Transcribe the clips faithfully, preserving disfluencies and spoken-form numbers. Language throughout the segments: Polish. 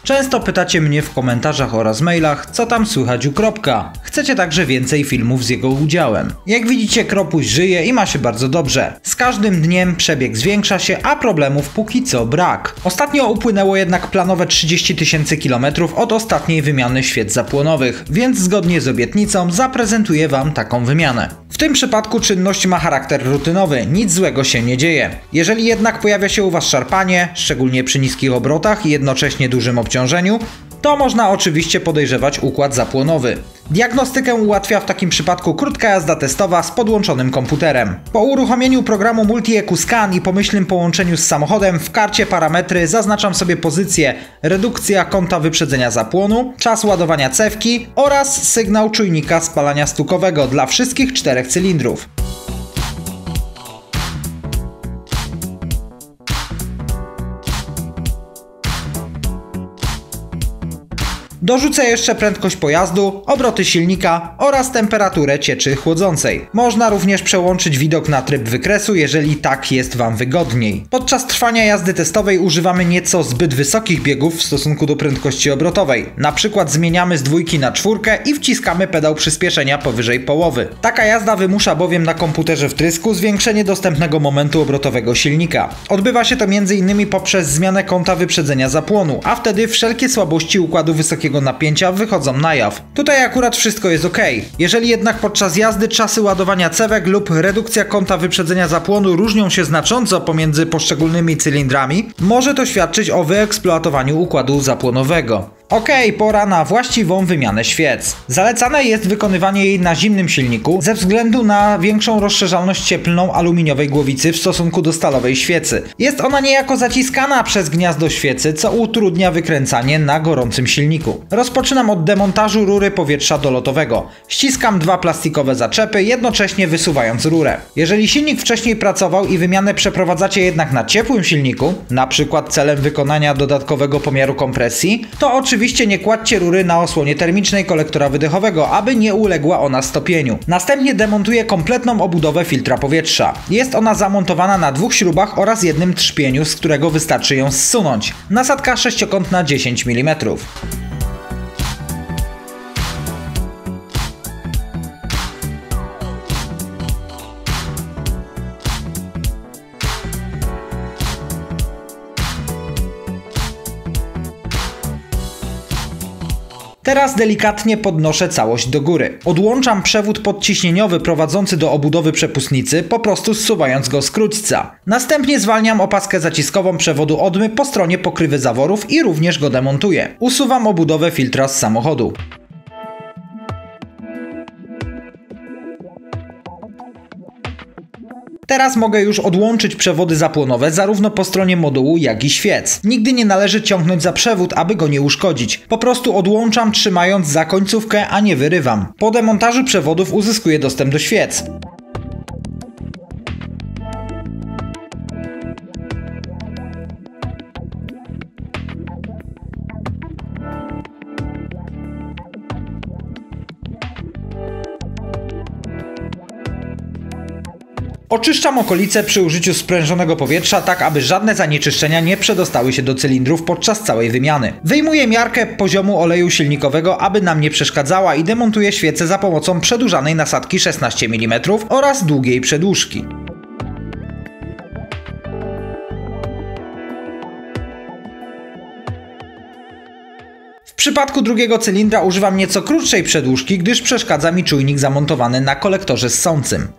Często pytacie mnie w komentarzach oraz mailach, co tam słychać u Kropka. Chcecie także więcej filmów z jego udziałem. Jak widzicie, Kropuś żyje i ma się bardzo dobrze. Z każdym dniem przebieg zwiększa się, a problemów póki co brak. Ostatnio upłynęło jednak planowe trzydzieści tysięcy kilometrów od ostatniej wymiany świec zapłonowych, więc zgodnie z obietnicą zaprezentuję Wam taką wymianę. W tym przypadku czynność ma charakter rutynowy, nic złego się nie dzieje. Jeżeli jednak pojawia się u Was szarpanie, szczególnie przy niskich obrotach i jednocześnie dużym obciążeniu, to można oczywiście podejrzewać układ zapłonowy. Diagnostykę ułatwia w takim przypadku krótka jazda testowa z podłączonym komputerem. Po uruchomieniu programu MultiEQ-Scan i pomyślnym połączeniu z samochodem w karcie parametry zaznaczam sobie pozycję redukcja kąta wyprzedzenia zapłonu, czas ładowania cewki oraz sygnał czujnika spalania stukowego dla wszystkich czterech cylindrów. Dorzucę jeszcze prędkość pojazdu, obroty silnika oraz temperaturę cieczy chłodzącej. Można również przełączyć widok na tryb wykresu, jeżeli tak jest Wam wygodniej. Podczas trwania jazdy testowej używamy nieco zbyt wysokich biegów w stosunku do prędkości obrotowej. Na przykład zmieniamy z dwójki na czwórkę i wciskamy pedał przyspieszenia powyżej połowy. Taka jazda wymusza bowiem na komputerze wtrysku zwiększenie dostępnego momentu obrotowego silnika. Odbywa się to między innymi poprzez zmianę kąta wyprzedzenia zapłonu, a wtedy wszelkie słabości układu wysokiego napięcia wychodzą na jaw. Tutaj akurat wszystko jest ok. Jeżeli jednak podczas jazdy czasy ładowania cewek lub redukcja kąta wyprzedzenia zapłonu różnią się znacząco pomiędzy poszczególnymi cylindrami, może to świadczyć o wyeksploatowaniu układu zapłonowego. Okej, okay, pora na właściwą wymianę świec. Zalecane jest wykonywanie jej na zimnym silniku ze względu na większą rozszerzalność cieplną aluminiowej głowicy w stosunku do stalowej świecy. Jest ona niejako zaciskana przez gniazdo świecy, co utrudnia wykręcanie na gorącym silniku. Rozpoczynam od demontażu rury powietrza dolotowego. Ściskam dwa plastikowe zaczepy, jednocześnie wysuwając rurę. Jeżeli silnik wcześniej pracował i wymianę przeprowadzacie jednak na ciepłym silniku, na przykład celem wykonania dodatkowego pomiaru kompresji, to oczywiście Oczywiście nie kładźcie rury na osłonie termicznej kolektora wydechowego, aby nie uległa ona stopieniu. Następnie demontuję kompletną obudowę filtra powietrza. Jest ona zamontowana na dwóch śrubach oraz jednym trzpieniu, z którego wystarczy ją zsunąć. Nasadka sześciokątna dziesięć milimetrów. Teraz delikatnie podnoszę całość do góry. Odłączam przewód podciśnieniowy prowadzący do obudowy przepustnicy, po prostu zsuwając go z krótca. Następnie zwalniam opaskę zaciskową przewodu odmy po stronie pokrywy zaworów i również go demontuję. Usuwam obudowę filtra z samochodu. Teraz mogę już odłączyć przewody zapłonowe zarówno po stronie modułu, jak i świec. Nigdy nie należy ciągnąć za przewód, aby go nie uszkodzić. Po prostu odłączam, trzymając za końcówkę, a nie wyrywam. Po demontażu przewodów uzyskuję dostęp do świec. Oczyszczam okolice przy użyciu sprężonego powietrza, tak aby żadne zanieczyszczenia nie przedostały się do cylindrów podczas całej wymiany. Wyjmuję miarkę poziomu oleju silnikowego, aby nam nie przeszkadzała, i demontuję świecę za pomocą przedłużanej nasadki szesnaście milimetrów oraz długiej przedłużki. W przypadku drugiego cylindra używam nieco krótszej przedłużki, gdyż przeszkadza mi czujnik zamontowany na kolektorze ssącym.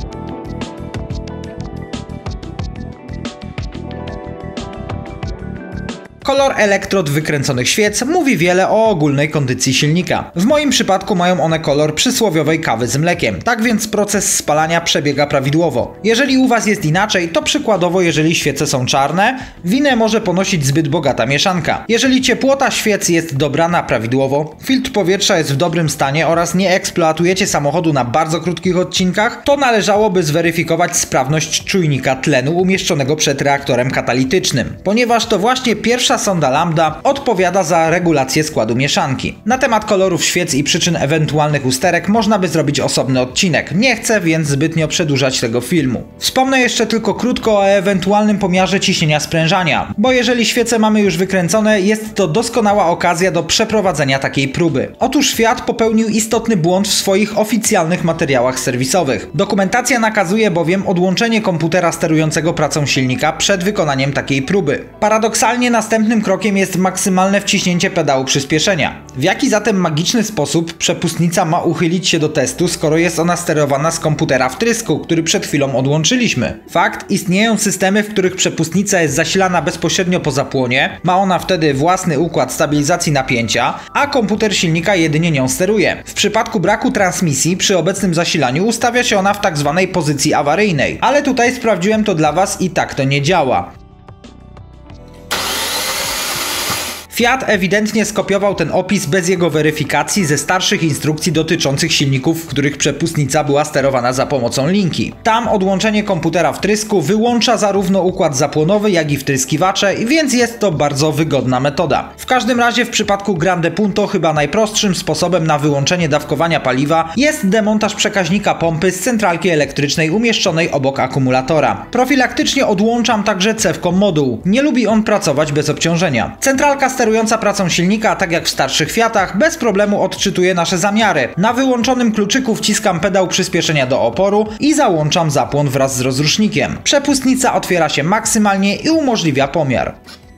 Kolor elektrod wykręconych świec mówi wiele o ogólnej kondycji silnika. W moim przypadku mają one kolor przysłowiowej kawy z mlekiem, tak więc proces spalania przebiega prawidłowo. Jeżeli u Was jest inaczej, to przykładowo jeżeli świece są czarne, winę może ponosić zbyt bogata mieszanka. Jeżeli ciepłota świec jest dobrana prawidłowo, filtr powietrza jest w dobrym stanie oraz nie eksploatujecie samochodu na bardzo krótkich odcinkach, to należałoby zweryfikować sprawność czujnika tlenu umieszczonego przed reaktorem katalitycznym, ponieważ to właśnie pierwsza sonda lambda odpowiada za regulację składu mieszanki. Na temat kolorów świec i przyczyn ewentualnych usterek można by zrobić osobny odcinek. Nie chcę więc zbytnio przedłużać tego filmu. Wspomnę jeszcze tylko krótko o ewentualnym pomiarze ciśnienia sprężania, bo jeżeli świece mamy już wykręcone, jest to doskonała okazja do przeprowadzenia takiej próby. Otóż Fiat popełnił istotny błąd w swoich oficjalnych materiałach serwisowych. Dokumentacja nakazuje bowiem odłączenie komputera sterującego pracą silnika przed wykonaniem takiej próby. Paradoksalnie następnym krokiem jest maksymalne wciśnięcie pedału przyspieszenia. W jaki zatem magiczny sposób przepustnica ma uchylić się do testu, skoro jest ona sterowana z komputera wtrysku, który przed chwilą odłączyliśmy? Fakt, istnieją systemy, w których przepustnica jest zasilana bezpośrednio po zapłonie, ma ona wtedy własny układ stabilizacji napięcia, a komputer silnika jedynie nią steruje. W przypadku braku transmisji przy obecnym zasilaniu ustawia się ona w tak zwanej pozycji awaryjnej, ale tutaj sprawdziłem to dla Was i tak to nie działa. Fiat ewidentnie skopiował ten opis bez jego weryfikacji ze starszych instrukcji dotyczących silników, w których przepustnica była sterowana za pomocą linki. Tam odłączenie komputera wtrysku wyłącza zarówno układ zapłonowy, jak i wtryskiwacze, więc jest to bardzo wygodna metoda. W każdym razie w przypadku Grande Punto chyba najprostszym sposobem na wyłączenie dawkowania paliwa jest demontaż przekaźnika pompy z centralki elektrycznej umieszczonej obok akumulatora. Profilaktycznie odłączam także cewką moduł. Nie lubi on pracować bez obciążenia. Centralka sterująca pracą silnika, tak jak w starszych Fiatach, bez problemu odczytuje nasze zamiary. Na wyłączonym kluczyku wciskam pedał przyspieszenia do oporu i załączam zapłon wraz z rozrusznikiem. Przepustnica otwiera się maksymalnie i umożliwia pomiar.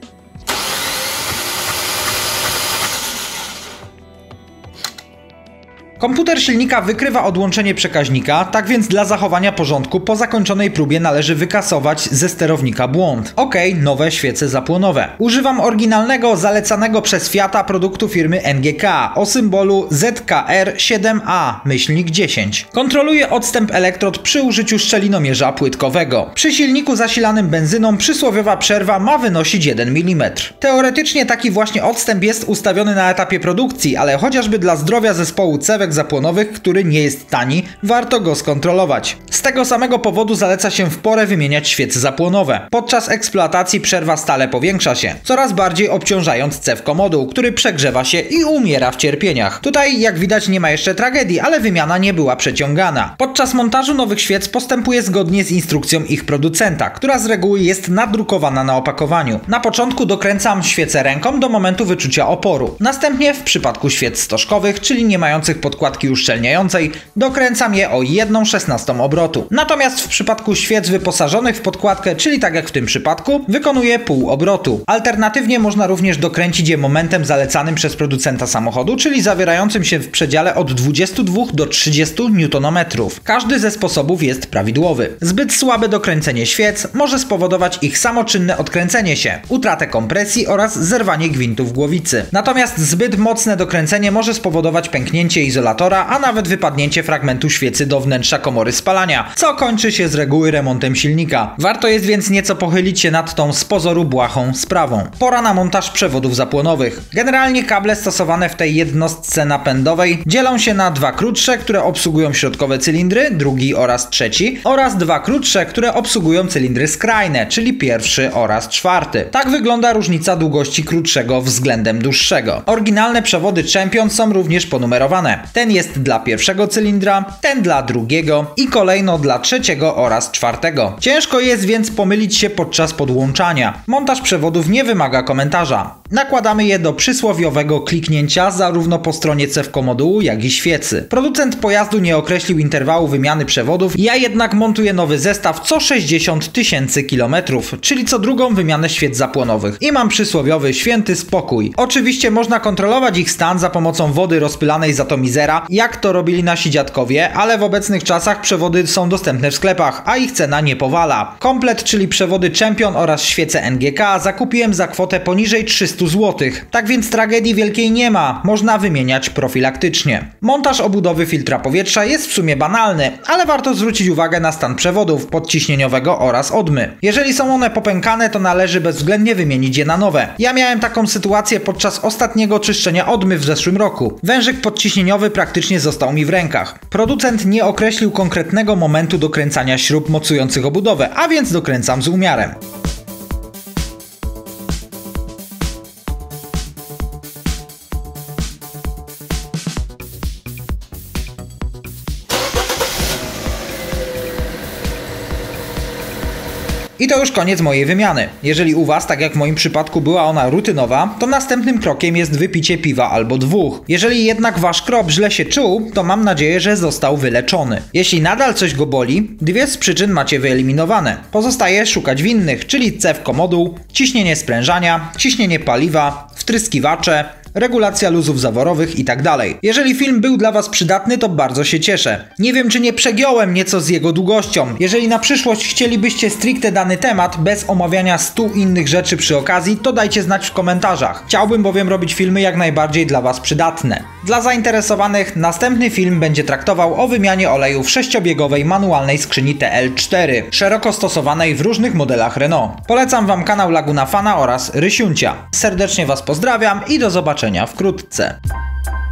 Komputer silnika wykrywa odłączenie przekaźnika, tak więc dla zachowania porządku po zakończonej próbie należy wykasować ze sterownika błąd. Ok, nowe świece zapłonowe. Używam oryginalnego, zalecanego przez Fiata produktu firmy N G K o symbolu Z K R siedem A dziesięć. Kontroluję odstęp elektrod przy użyciu szczelinomierza płytkowego. Przy silniku zasilanym benzyną przysłowiowa przerwa ma wynosić jeden milimetr. Teoretycznie taki właśnie odstęp jest ustawiony na etapie produkcji, ale chociażby dla zdrowia zespołu cewek zapłonowych, który nie jest tani, warto go skontrolować. Z tego samego powodu zaleca się w porę wymieniać świece zapłonowe. Podczas eksploatacji przerwa stale powiększa się, coraz bardziej obciążając cewkomoduł, który przegrzewa się i umiera w cierpieniach. Tutaj, jak widać, nie ma jeszcze tragedii, ale wymiana nie była przeciągana. Podczas montażu nowych świec postępuję zgodnie z instrukcją ich producenta, która z reguły jest nadrukowana na opakowaniu. Na początku dokręcam świecę ręką do momentu wyczucia oporu. Następnie w przypadku świec stożkowych, czyli nie mających podkładki uszczelniającej, dokręcam je o jedną szesnastą obrotu. Natomiast w przypadku świec wyposażonych w podkładkę, czyli tak jak w tym przypadku, wykonuję pół obrotu. Alternatywnie można również dokręcić je momentem zalecanym przez producenta samochodu, czyli zawierającym się w przedziale od dwudziestu dwóch do trzydziestu niutonometrów. Każdy ze sposobów jest prawidłowy. Zbyt słabe dokręcenie świec może spowodować ich samoczynne odkręcenie się, utratę kompresji oraz zerwanie gwintów głowicy. Natomiast zbyt mocne dokręcenie może spowodować pęknięcie izolatora, a nawet wypadnięcie fragmentu świecy do wnętrza komory spalania, co kończy się z reguły remontem silnika. Warto jest więc nieco pochylić się nad tą z pozoru błahą sprawą. Pora na montaż przewodów zapłonowych. Generalnie kable stosowane w tej jednostce napędowej dzielą się na dwa krótsze, które obsługują środkowe cylindry, drugi oraz trzeci, oraz dwa krótsze, które obsługują cylindry skrajne, czyli pierwszy oraz czwarty. Tak wygląda różnica długości krótszego względem dłuższego. Oryginalne przewody Champion są również ponumerowane. Ten jest dla pierwszego cylindra, ten dla drugiego i kolejno dla trzeciego oraz czwartego. Ciężko jest więc pomylić się podczas podłączania. Montaż przewodów nie wymaga komentarza. Nakładamy je do przysłowiowego kliknięcia zarówno po stronie cewkomodułu, jak i świecy. Producent pojazdu nie określił interwału wymiany przewodów, ja jednak montuję nowy zestaw co sześćdziesiąt tysięcy kilometrów, czyli co drugą wymianę świec zapłonowych i mam przysłowiowy święty spokój. Oczywiście można kontrolować ich stan za pomocą wody rozpylanej z atomizera, jak to robili nasi dziadkowie, ale w obecnych czasach przewody są dostępne w sklepach, a ich cena nie powala. Komplet, czyli przewody Champion oraz świece N G K zakupiłem za kwotę poniżej trzystu złotych. Tak więc tragedii wielkiej nie ma, można wymieniać profilaktycznie. Montaż obudowy filtra powietrza jest w sumie banalny, ale warto zwrócić uwagę na stan przewodów podciśnieniowego oraz odmy. Jeżeli są one popękane, to należy bezwzględnie wymienić je na nowe. Ja miałem taką sytuację podczas ostatniego czyszczenia odmy w zeszłym roku. Wężyk podciśnieniowy praktycznie został mi w rękach. Producent nie określił konkretnego momentu dokręcania śrub mocujących obudowę, a więc dokręcam z umiarem. I to już koniec mojej wymiany. Jeżeli u Was, tak jak w moim przypadku, była ona rutynowa, to następnym krokiem jest wypicie piwa albo dwóch. Jeżeli jednak Wasz krop źle się czuł, to mam nadzieję, że został wyleczony. Jeśli nadal coś go boli, dwie z przyczyn macie wyeliminowane. Pozostaje szukać winnych, czyli cewko moduł, ciśnienie sprężania, ciśnienie paliwa, wtryskiwacze, regulacja luzów zaworowych itd. Jeżeli film był dla Was przydatny, to bardzo się cieszę. Nie wiem, czy nie przegiąłem nieco z jego długością. Jeżeli na przyszłość chcielibyście stricte dany temat, bez omawiania stu innych rzeczy przy okazji, to dajcie znać w komentarzach. Chciałbym bowiem robić filmy jak najbardziej dla Was przydatne. Dla zainteresowanych następny film będzie traktował o wymianie olejów sześciobiegowej manualnej skrzyni T L cztery, szeroko stosowanej w różnych modelach Renault. Polecam Wam kanał Laguna Fana oraz Rysiuncia. Serdecznie Was pozdrawiam i do zobaczenia wkrótce.